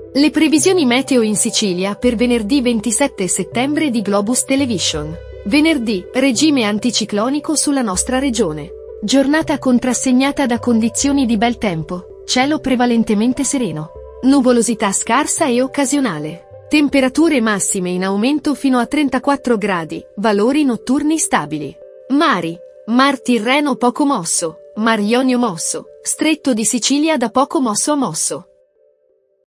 Le previsioni meteo in Sicilia per venerdì 27 settembre di Globus Television. Venerdì, regime anticiclonico sulla nostra regione. Giornata contrassegnata da condizioni di bel tempo, cielo prevalentemente sereno. Nuvolosità scarsa e occasionale. Temperature massime in aumento fino a 34 gradi, valori notturni stabili. Mari. Mar Tirreno poco mosso, Mar Ionio mosso, Stretto di Sicilia da poco mosso a mosso.